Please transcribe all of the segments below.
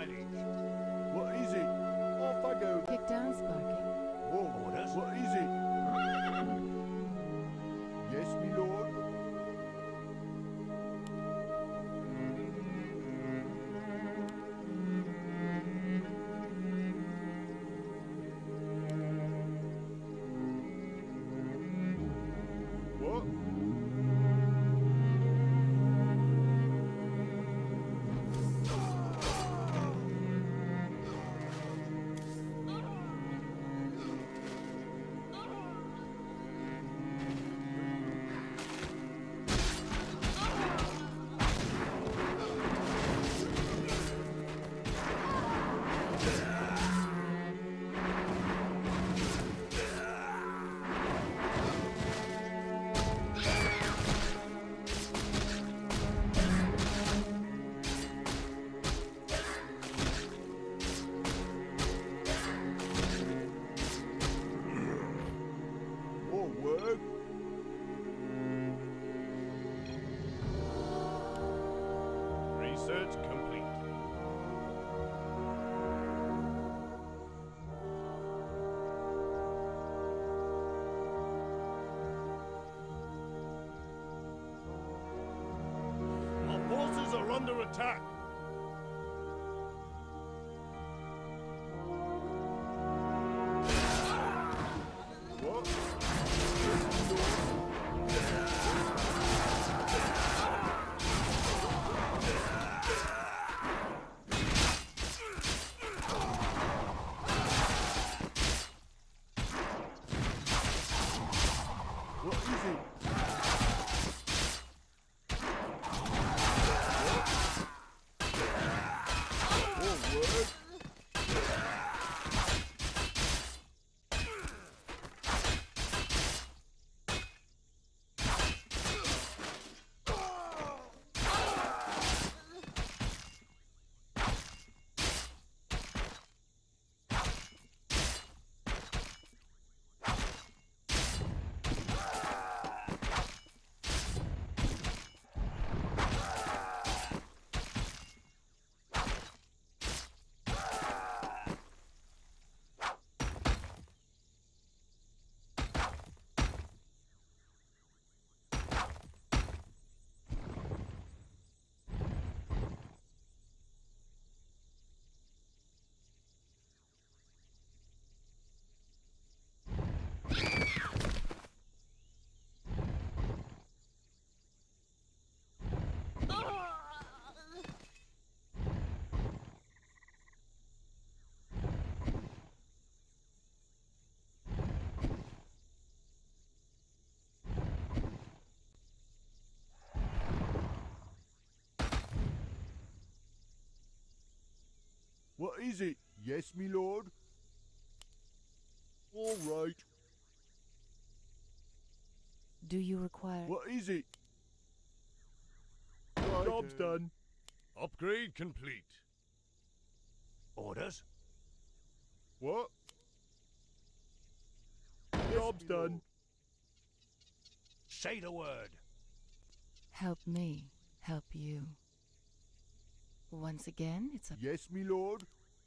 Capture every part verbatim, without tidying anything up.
liege. What is it? Off I go. Kick down, Sparky. Whoa, Orders? what is it? Yes, me lord. What? Forward. Research complete. Our forces are under attack. What? What is it? Forward. What is it? Yes, me lord. All right. Do you require... What is it? Right Job's then. done. Upgrade complete. Orders? What? Job's me lord. done. Say the word. Help me, help you. Once again, it's a... Yes, me lord.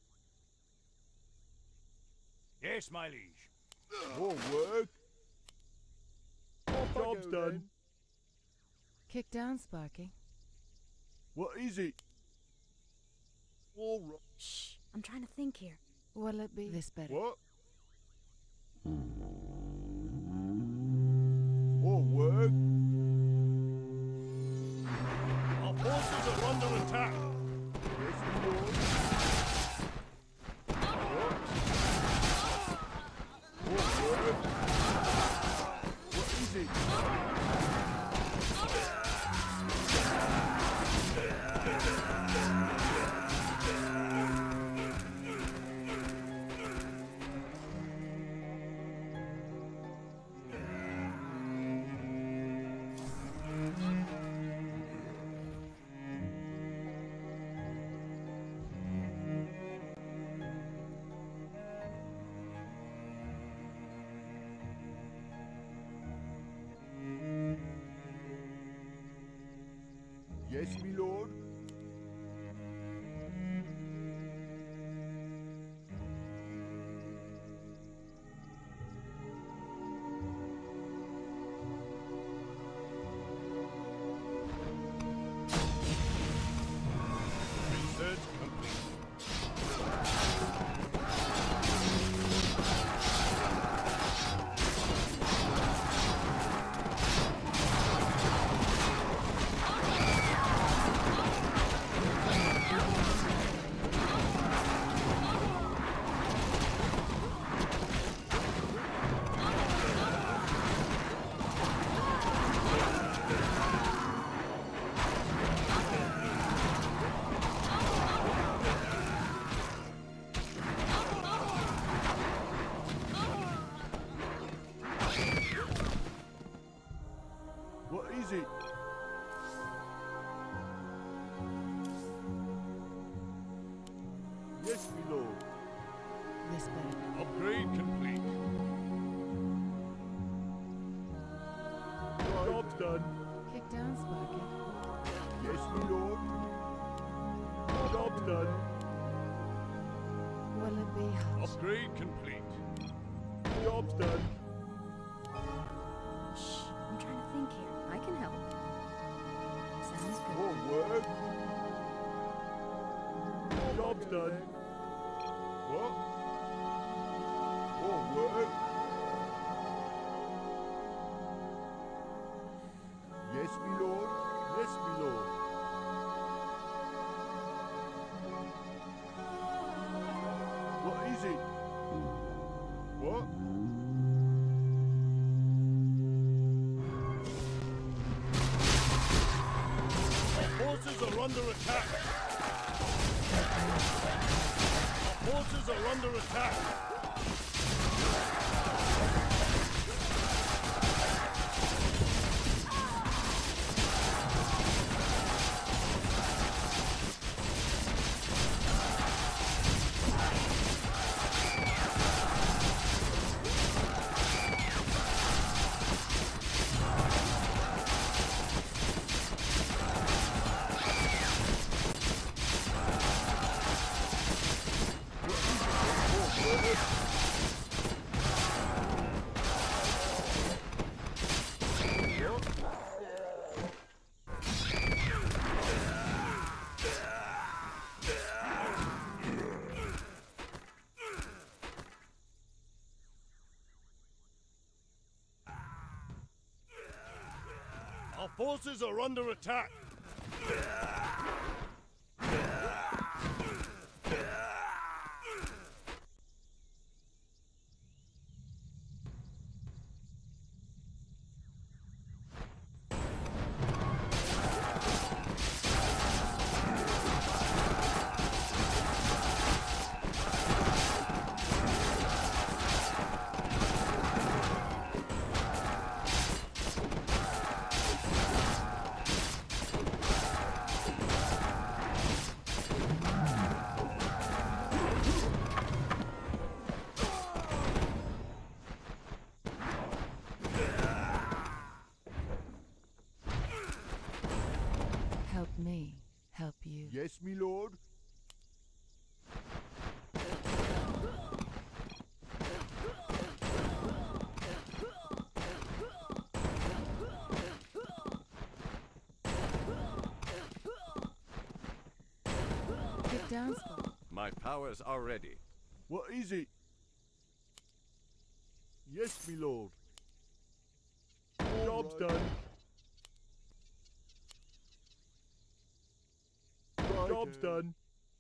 Yes, my liege. More work. Off I Job's go done. then. Kick down, Sparky. What is it? All right. Shh, I'm trying to think here. What'll it be? This better. What? More work. Our forces are under attack. Yes, me lord. What? More work. What is it? Yes, me lord. is it? Yes, my lord. This better. Upgrade complete. Job's done. Kick down, Sparky. Yes, my lord. Job's done. Will it be hot? Upgrade complete. Job's done. Shh, I'm trying to think here. I can help. Sounds good. More work. Job's done. What? More work. Yes, my lord. Yes, my lord. What is it? What? Our forces are under attack. Our forces are under attack. Our forces are under attack. Help me. Help you. Yes, my lord. Kick down, Sparky. My powers are ready. What is it? Yes, my lord. Job's done. Job's done.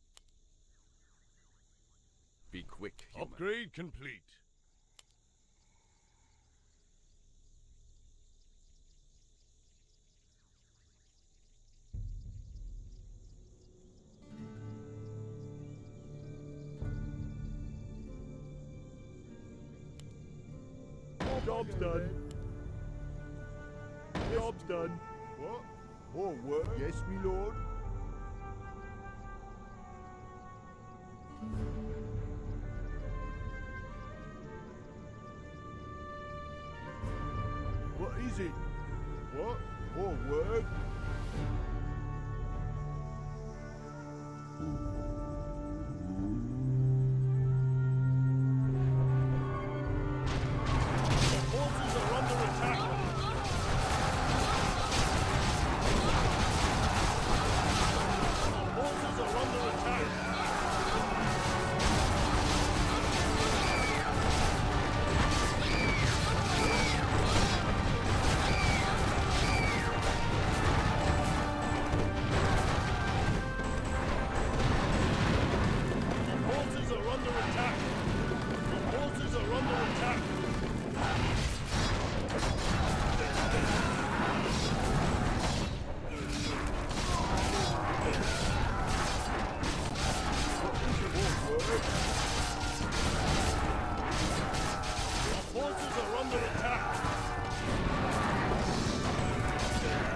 Be quick, human. Upgrade complete. Job's done. Job's done. What? More work? Yes, my lord. What is it? What? More work? Our forces are under attack. Our forces are under attack. Our forces are under attack. Our forces are under attack. Our forces are under attack.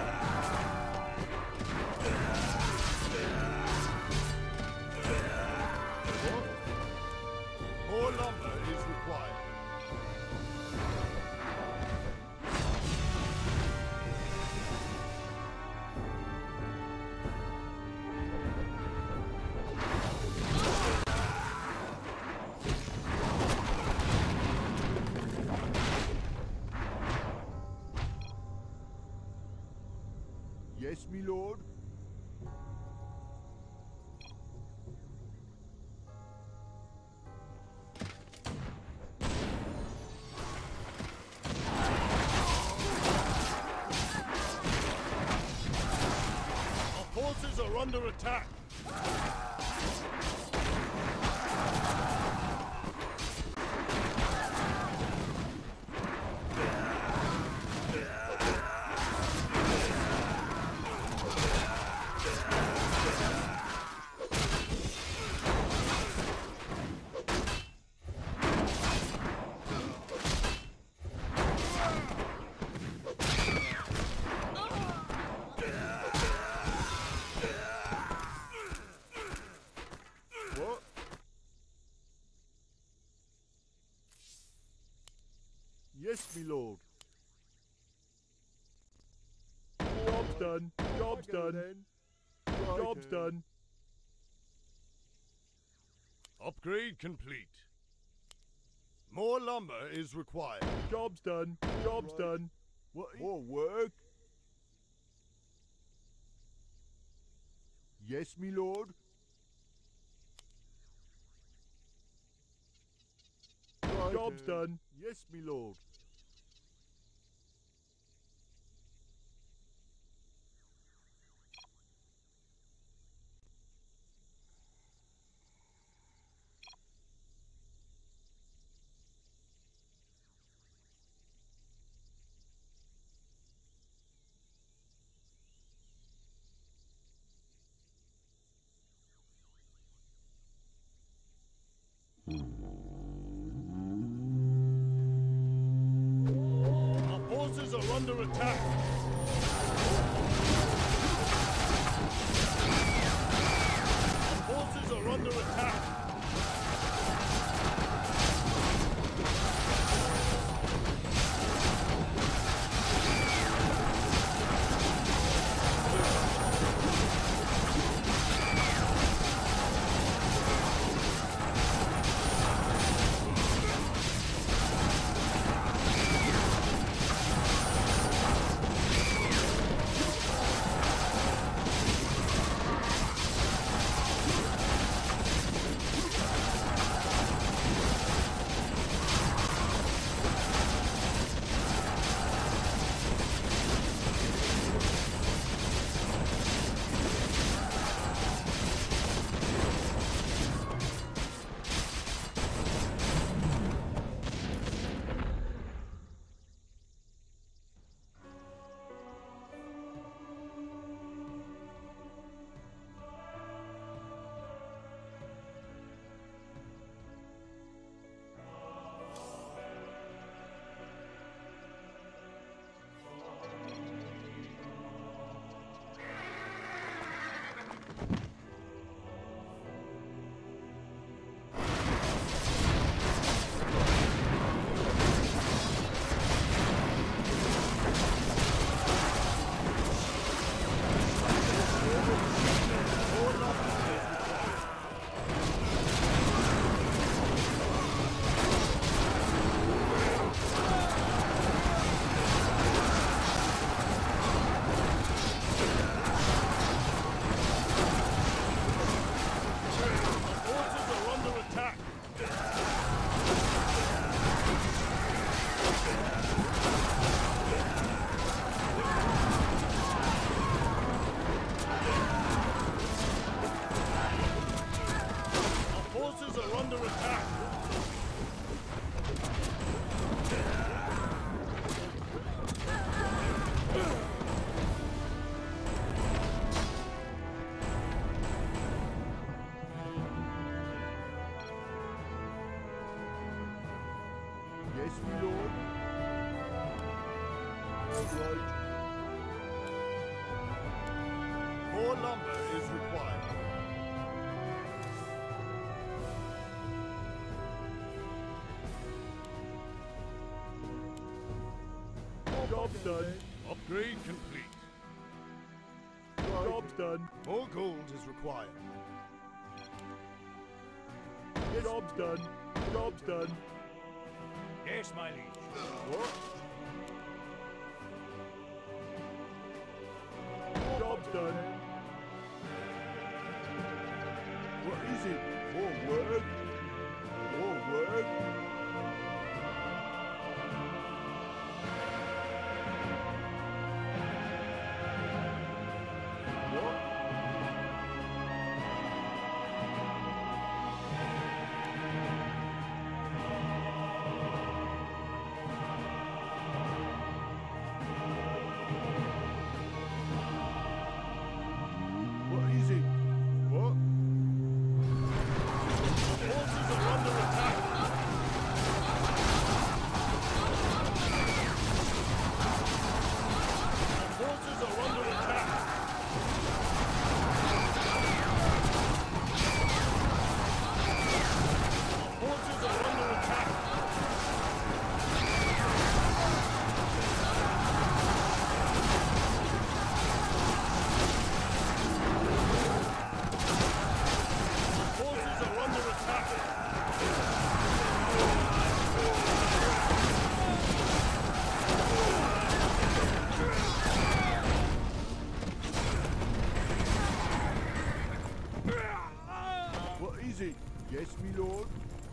lumber is required. Yes, me lord. Our forces are under attack. What? Yes, me lord. Job's done. Job's done. Then. Job's done. Upgrade complete. More lumber is required. Job's done. Job's Right. done. What? More work? Yes, me lord. Right. Job's done. Yes, me lord. Our forces are under attack. Our forces are under attack. More lumber is required. Job's done. Upgrade complete. Job's done. More gold is required. Job's done. Job's done. Yes, my liege. What? Job's done. What is it? More work? More work? What? What is it? What? Forces are under attack. Forces are under attack. Forces are under attack. Forces are under attack. What is it? Yes, me lord.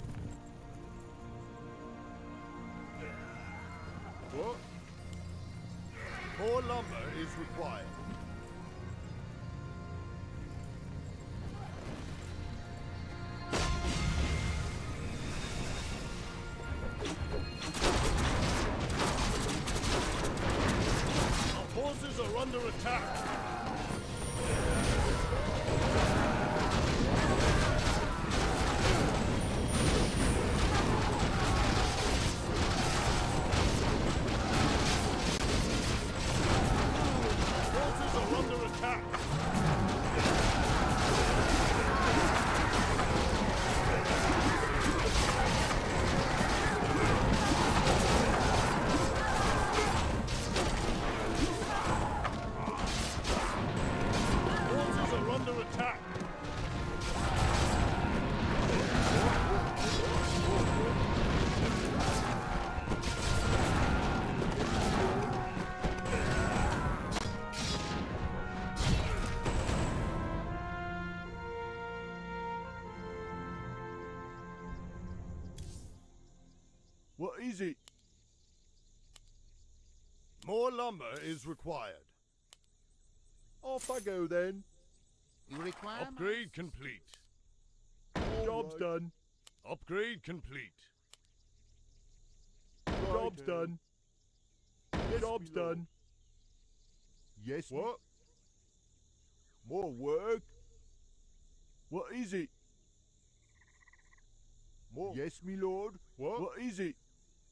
What? More lumber is required. Our forces are under attack. Forces are under attack. Forces are under attack. What is it? More lumber is required. Off I go then. You require Upgrade complete. Job's done. Upgrade complete. Job's done. Job's done. Yes. What? More work? What is it? More. Yes, me lord. What? What is it?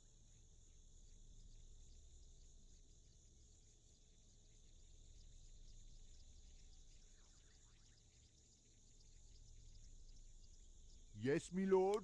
Yes, me lord.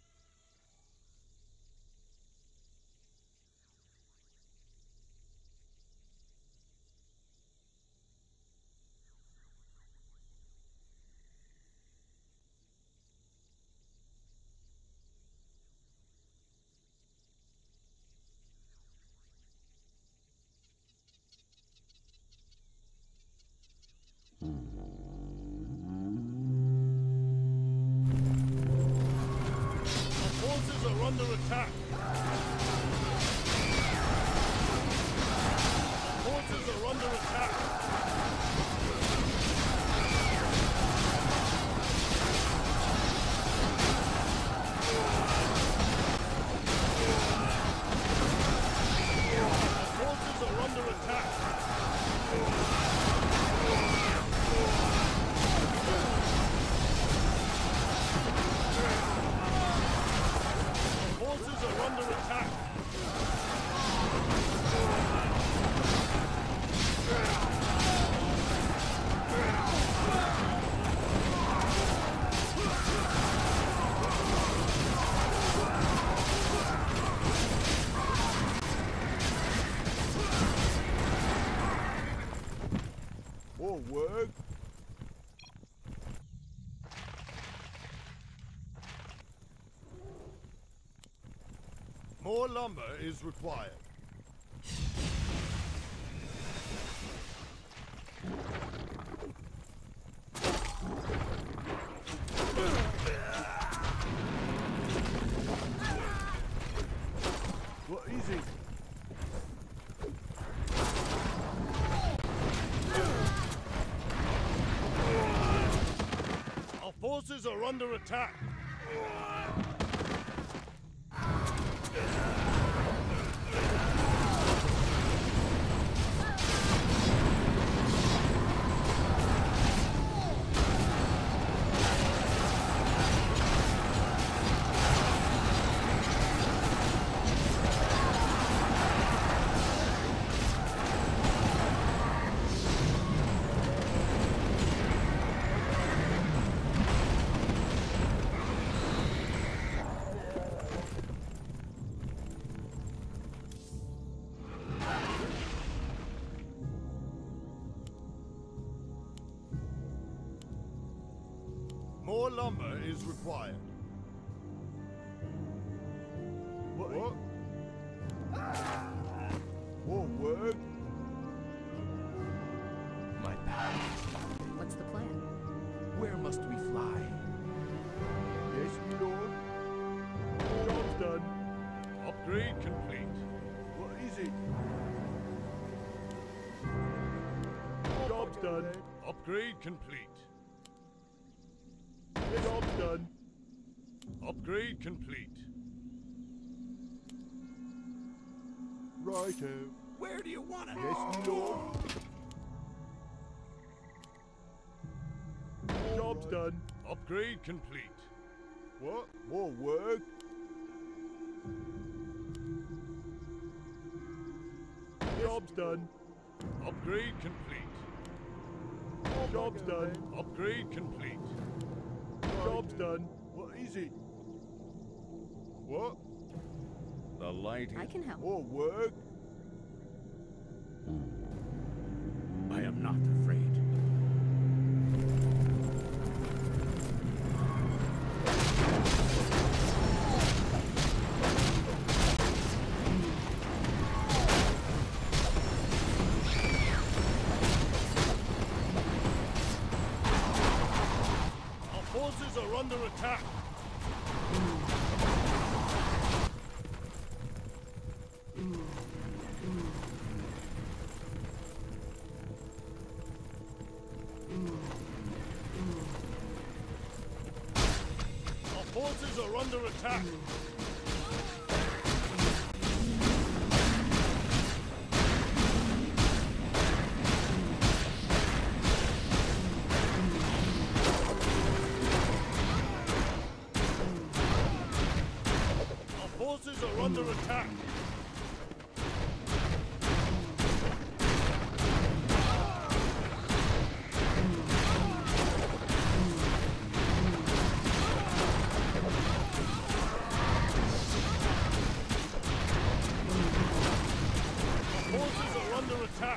Forces are under attack. Forces are under attack. Forces are under attack. Forces are under attack. More lumber is required. What is it? Our forces are under attack. More lumber is required. What? What? More work? My path. What's the plan? Where must we fly? Yes, my lord. Job's done. Upgrade complete. What is it? Job's done. Upgrade complete. Job's done. Upgrade complete. Righto. Where do you want it? Yes, my lord. Job's done. Upgrade complete. What? More work? Job's done. Upgrade complete. Job's done. Upgrade complete. Job's done. What is it? What? The light I is... can help. More work? I am not afraid. Our forces are under attack. Our forces are under attack. Our forces are under attack. Our forces are under attack.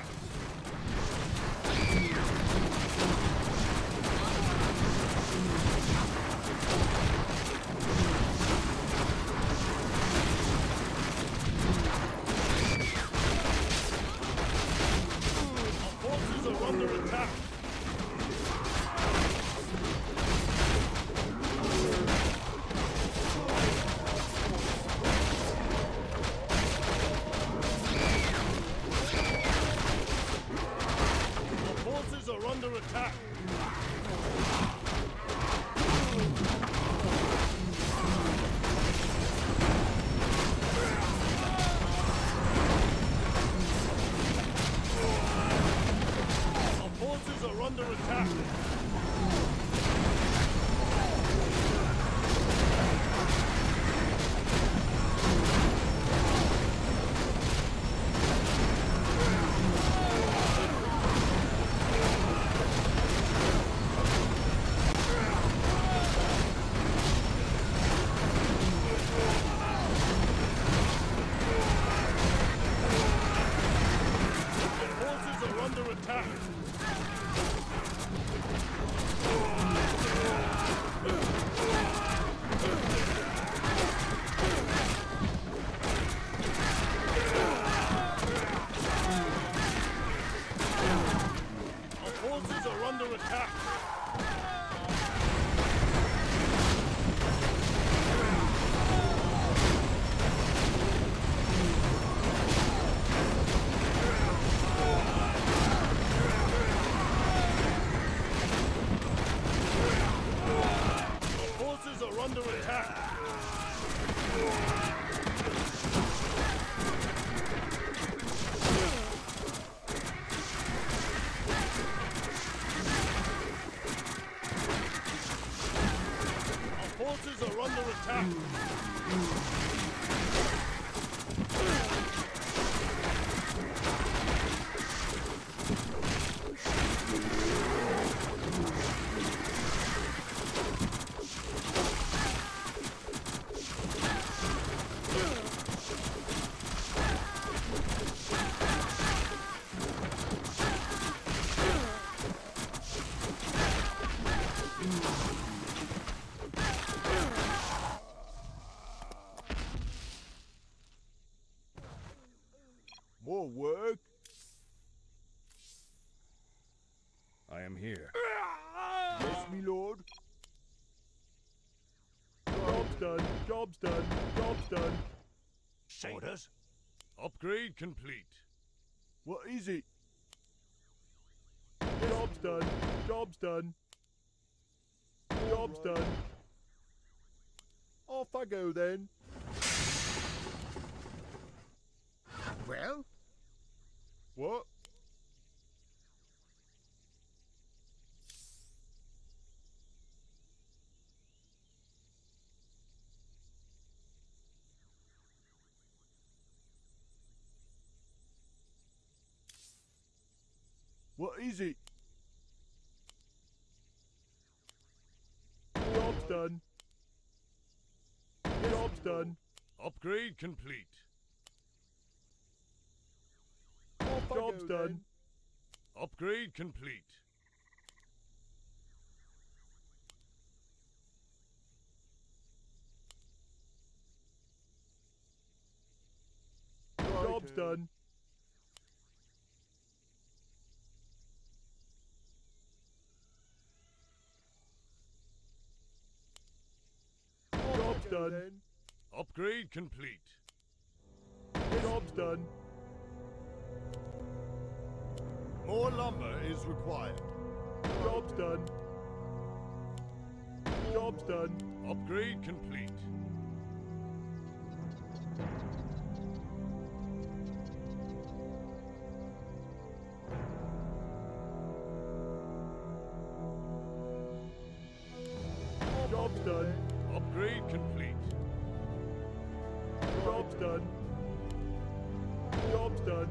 Forces are under attack. More work? I am here. Yes, me lord. Job's done. Job's done. Job's done. Orders. Upgrade complete. What is it? Job's done. Job's done. Job's done. Off I go then. Well? What? What is it? Job's done. Job's done. Upgrade complete. Off I Job's go done. then. Upgrade complete. Job's done. Job's done. Upgrade complete. Job's done. More lumber is required. Job's done. Job's done. Upgrade complete. Job's done. Upgrade complete. Job's done. Job's done.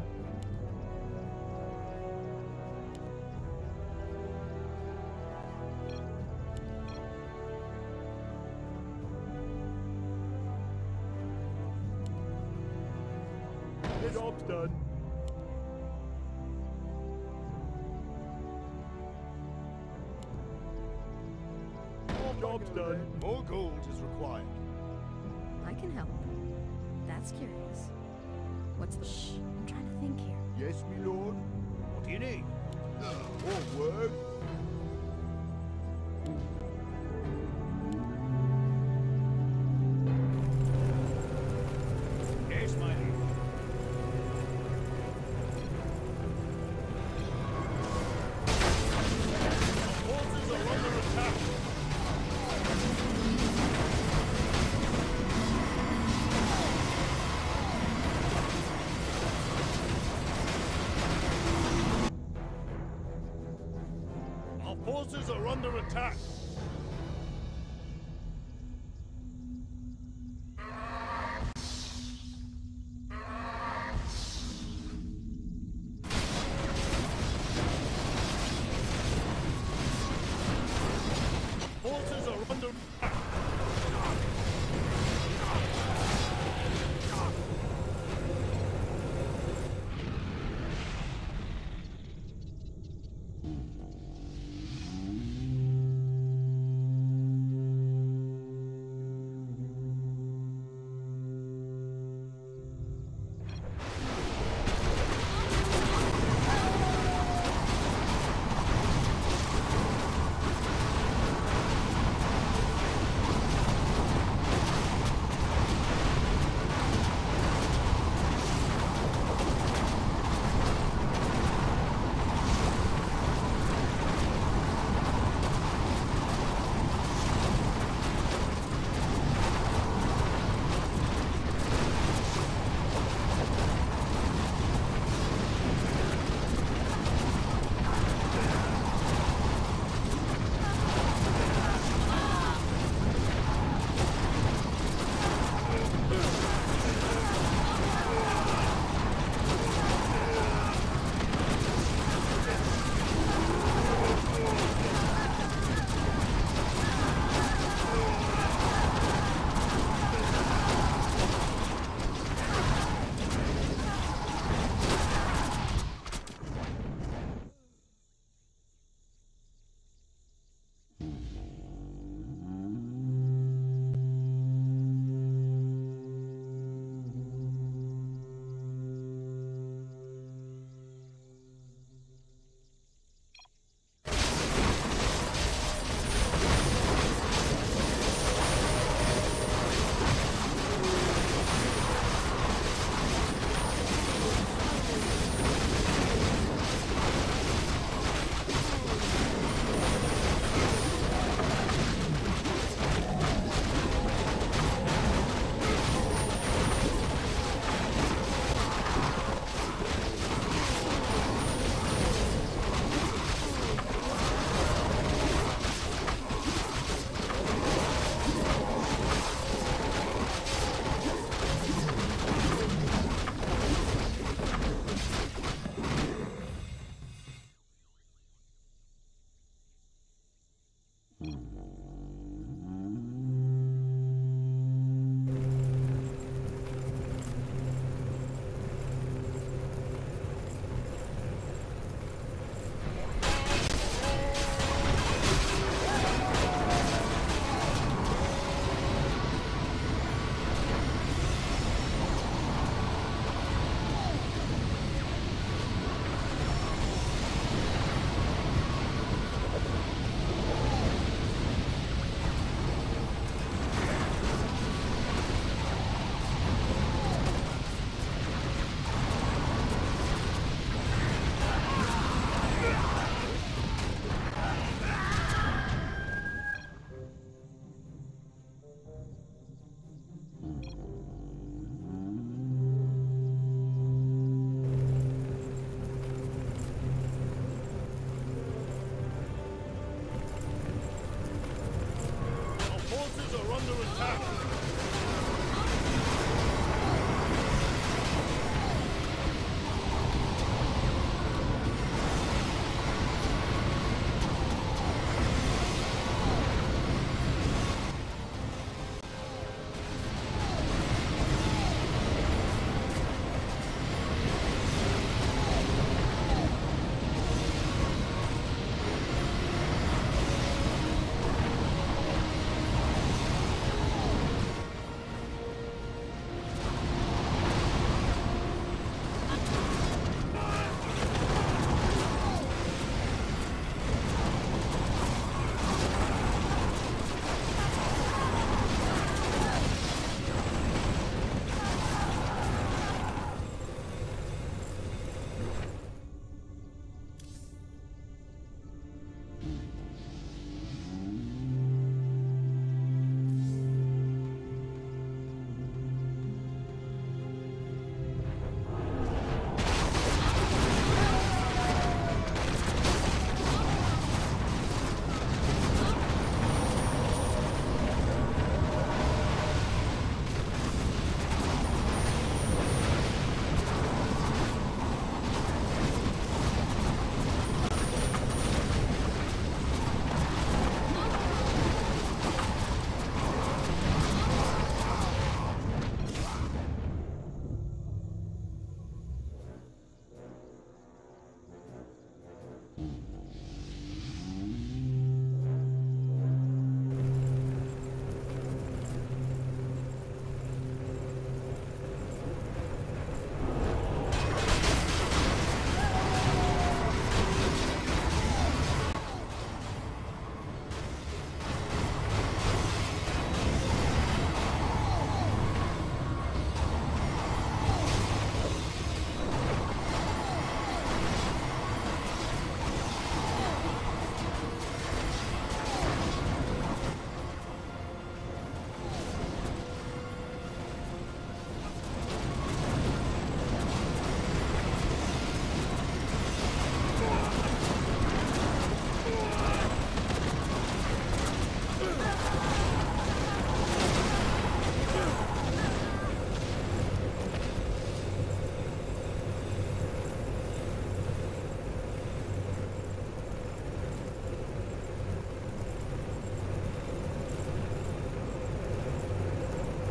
Job's done. Job's done. More gold is required. I can help. That's curious. What's the... Shh, I'm trying to think here. Yes, me lord. What do you need? More work? Yes, my lady. Forces are under attack. Our forces are under attack. Forces are under attack.